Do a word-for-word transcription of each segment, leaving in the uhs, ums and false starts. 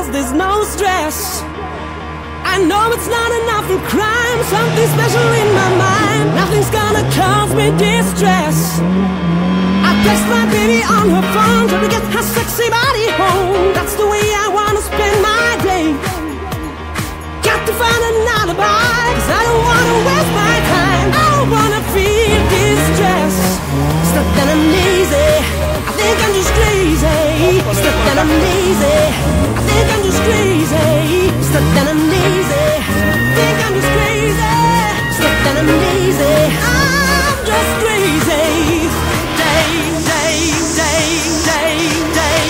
cause there's no stress. I know it's not enough for crime, something special in my mind. Nothing's gonna cause me distress. I text my baby on her phone, trying to get her sexy body home. That's the way I wanna spend my day. Got to find an alibi, cause I don't wanna waste my time. I don't wanna feel distress. Stuck that I'm lazy, I think I'm just crazy. Stuck that I'm lazy, I think I'm just crazy. Stuck that I'm lazy, I think I'm just crazy. Stuck that I'm lazy, I'm just crazy. Day, day, day, day, day.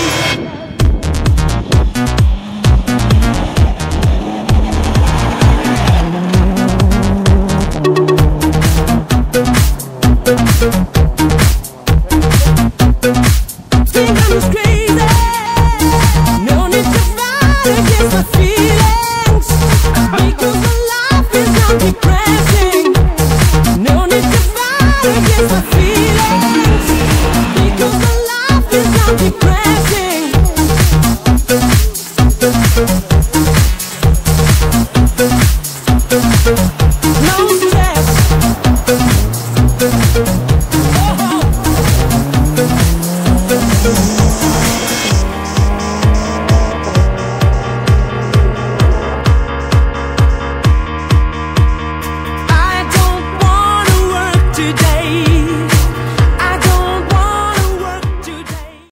Think I'm just crazy. No need to fight against my feelings, because my life is not depressing. No need to fight against my feelings, because my life is not depressing.